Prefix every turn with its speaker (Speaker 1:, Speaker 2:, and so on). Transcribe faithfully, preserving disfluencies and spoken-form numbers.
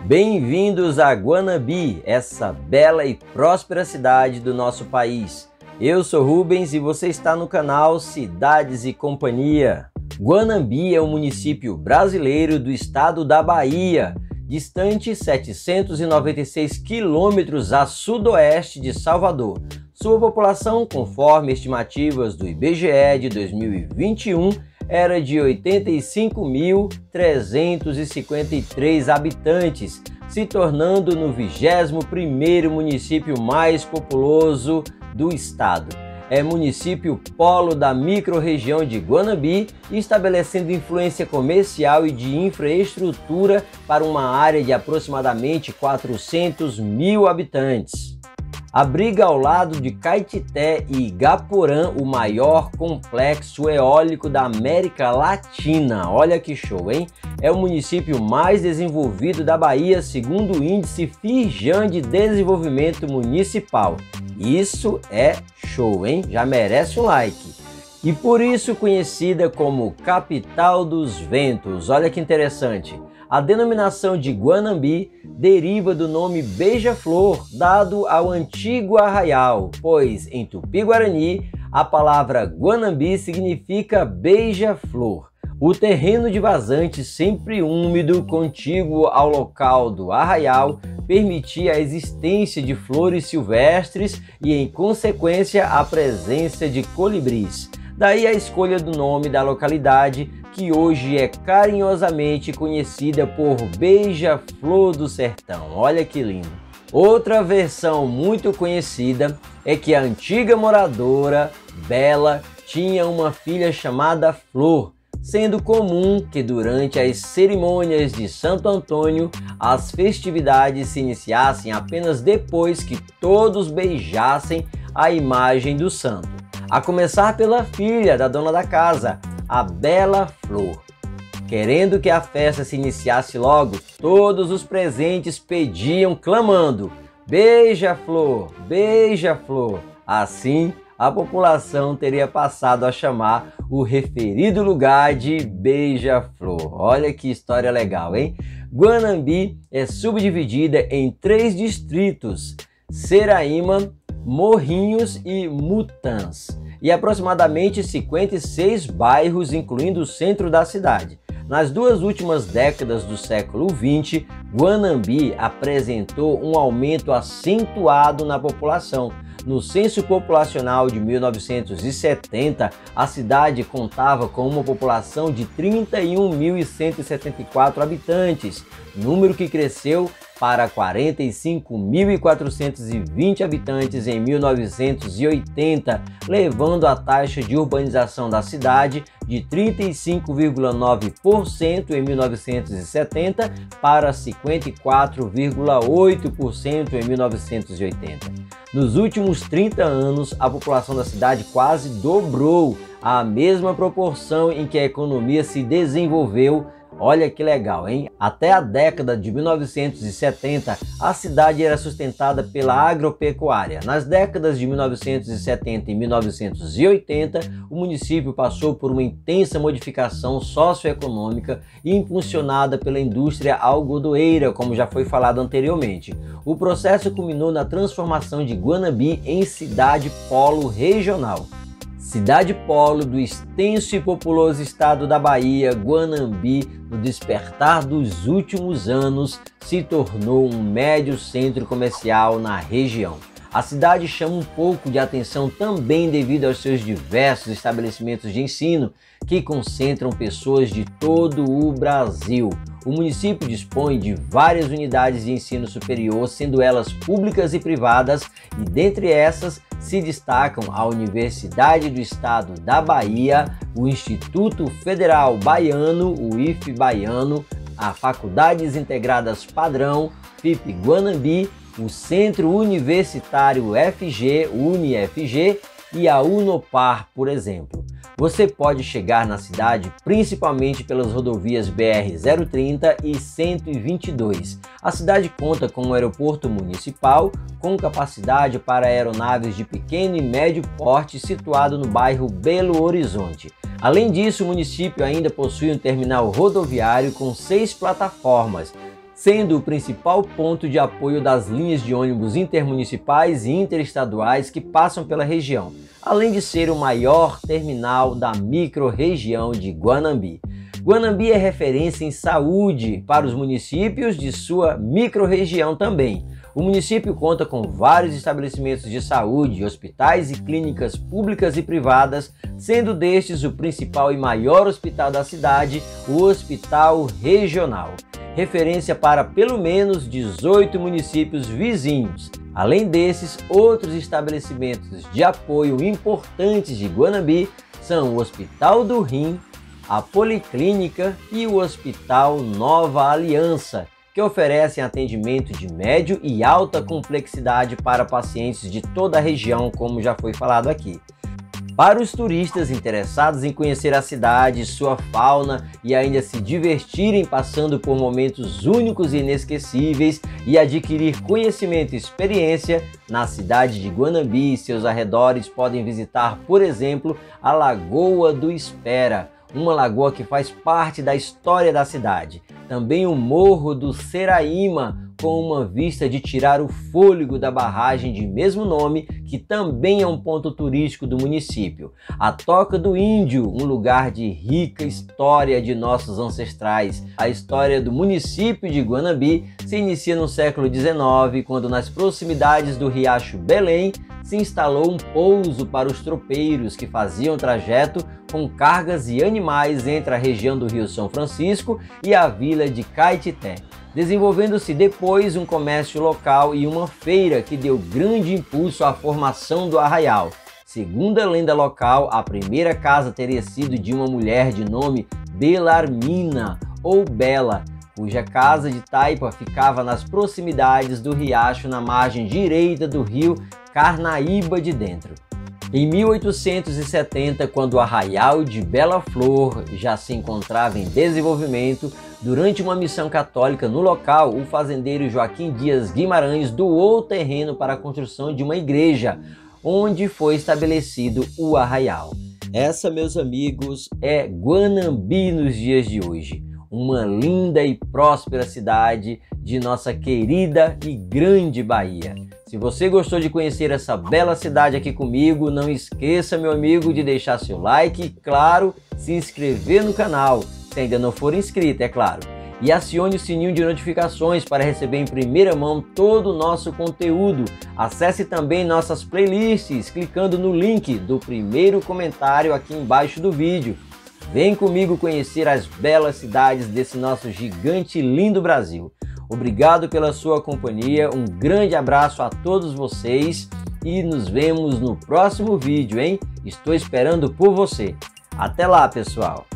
Speaker 1: Bem-vindos a Guanambi, essa bela e próspera cidade do nosso país. Eu sou Rubens e você está no canal Cidades e Companhia. Guanambi é um município brasileiro do estado da Bahia, distante setecentos e noventa e seis quilômetros a sudoeste de Salvador. Sua população, conforme estimativas do I B G E de dois mil e vinte e um, era de oitenta e cinco mil trezentos e cinquenta e três habitantes, se tornando no vigésimo primeiro município mais populoso do estado. É município polo da microrregião de Guanambi, estabelecendo influência comercial e de infraestrutura para uma área de aproximadamente quatrocentos mil habitantes. Abriga ao lado de Caetité e Igaporã o maior complexo eólico da América Latina. Olha que show, hein? É o município mais desenvolvido da Bahia, segundo o índice Firjan de Desenvolvimento Municipal. Isso é show, hein? Já merece um like. E por isso conhecida como Capital dos Ventos. Olha que interessante. A denominação de Guanambi deriva do nome beija-flor dado ao antigo arraial, pois em Tupi-Guarani a palavra Guanambi significa beija-flor. O terreno de vazante sempre úmido contíguo ao local do arraial permitia a existência de flores silvestres e, em consequência, a presença de colibris. Daí a escolha do nome da localidade, que hoje é carinhosamente conhecida por Beija-Flor do Sertão. Olha que lindo! Outra versão muito conhecida é que a antiga moradora, Bela, tinha uma filha chamada Flor, sendo comum que durante as cerimônias de Santo Antônio, as festividades se iniciassem apenas depois que todos beijassem a imagem do santo, a começar pela filha da dona da casa, a Bela Flor. Querendo que a festa se iniciasse logo, todos os presentes pediam clamando: Beija-Flor, Beija-Flor. Assim, a população teria passado a chamar o referido lugar de Beija-Flor. Olha que história legal, hein? Guanambi é subdividida em três distritos: Seraíma, Morrinhos e Mutãs, e aproximadamente cinquenta e seis bairros, incluindo o centro da cidade. Nas duas últimas décadas do século vinte, Guanambi apresentou um aumento acentuado na população. No censo populacional de mil novecentos e setenta, a cidade contava com uma população de trinta e um mil cento e setenta e quatro habitantes, número que cresceu para quarenta e cinco mil quatrocentos e vinte habitantes em mil novecentos e oitenta, levando a taxa de urbanização da cidade de trinta e cinco vírgula nove por cento em mil novecentos e setenta para cinquenta e quatro vírgula oito por cento em mil novecentos e oitenta. Nos últimos trinta anos, a população da cidade quase dobrou, a mesma proporção em que a economia se desenvolveu. Olha que legal, hein? Até a década de mil novecentos e setenta, a cidade era sustentada pela agropecuária. Nas décadas de mil novecentos e setenta e mil novecentos e oitenta, o município passou por uma intensa modificação socioeconômica impulsionada pela indústria algodoeira, como já foi falado anteriormente. O processo culminou na transformação de Guanambi em cidade polo regional. Cidade polo do extenso e populoso estado da Bahia, Guanambi, no despertar dos últimos anos, se tornou um médio centro comercial na região. A cidade chama um pouco de atenção também devido aos seus diversos estabelecimentos de ensino, que concentram pessoas de todo o Brasil. O município dispõe de várias unidades de ensino superior, sendo elas públicas e privadas, e dentre essas se destacam a Universidade do Estado da Bahia, o Instituto Federal Baiano, o I F Baiano, a Faculdades Integradas Padrão, F I P Guanambi, o Centro Universitário F G, UniFG, e a Unopar, por exemplo. Você pode chegar na cidade principalmente pelas rodovias B R zero trinta e cento e vinte e dois. A cidade conta com um aeroporto municipal com capacidade para aeronaves de pequeno e médio porte situado no bairro Belo Horizonte. Além disso, o município ainda possui um terminal rodoviário com seis plataformas, sendo o principal ponto de apoio das linhas de ônibus intermunicipais e interestaduais que passam pela região, além de ser o maior terminal da microrregião de Guanambi. Guanambi é referência em saúde para os municípios de sua microrregião também. O município conta com vários estabelecimentos de saúde, hospitais e clínicas públicas e privadas, sendo destes o principal e maior hospital da cidade, o Hospital Regional, referência para pelo menos dezoito municípios vizinhos. Além desses, outros estabelecimentos de apoio importantes de Guanambi são o Hospital do Rim, a Policlínica e o Hospital Nova Aliança, que oferecem atendimento de médio e alta complexidade para pacientes de toda a região, como já foi falado aqui. Para os turistas interessados em conhecer a cidade, sua fauna e ainda se divertirem passando por momentos únicos e inesquecíveis e adquirir conhecimento e experiência, na cidade de Guanambi e seus arredores podem visitar, por exemplo, a Lagoa do Espera, uma lagoa que faz parte da história da cidade. Também o Morro do Seraíma, com uma vista de tirar o fôlego da barragem de mesmo nome, que também é um ponto turístico do município. A Toca do Índio, um lugar de rica história de nossos ancestrais. A história do município de Guanambi se inicia no século dezenove, quando nas proximidades do Riacho Belém se instalou um pouso para os tropeiros que faziam trajeto com cargas e animais entre a região do Rio São Francisco e a vila de Caetité, desenvolvendo-se depois um comércio local e uma feira que deu grande impulso à formação do arraial. Segundo a lenda local, a primeira casa teria sido de uma mulher de nome Belarmina ou Bela, cuja casa de taipa ficava nas proximidades do riacho na margem direita do rio Carnaíba de Dentro. Em mil oitocentos e setenta, quando o arraial de Bela Flor já se encontrava em desenvolvimento, durante uma missão católica no local, o fazendeiro Joaquim Dias Guimarães doou o terreno para a construção de uma igreja, onde foi estabelecido o arraial. Essa, meus amigos, é Guanambi nos dias de hoje, uma linda e próspera cidade de nossa querida e grande Bahia. Se você gostou de conhecer essa bela cidade aqui comigo, não esqueça, meu amigo, de deixar seu like e, claro, se inscrever no canal, se ainda não for inscrito, é claro. E acione o sininho de notificações para receber em primeira mão todo o nosso conteúdo. Acesse também nossas playlists, clicando no link do primeiro comentário aqui embaixo do vídeo. Vem comigo conhecer as belas cidades desse nosso gigante e lindo Brasil. Obrigado pela sua companhia, um grande abraço a todos vocês e nos vemos no próximo vídeo, hein? Estou esperando por você. Até lá, pessoal!